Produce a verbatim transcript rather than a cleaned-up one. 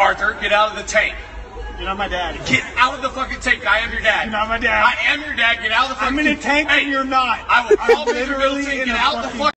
Arthur, get out of the tank. You're not my dad. Get out of the fucking tank. I am your dad. You're not my dad. I am your dad. Get out of the fucking I'm in a tank Hey, and you're not. I will call I'm Major literally Middleton. in Get a out the fucking fucking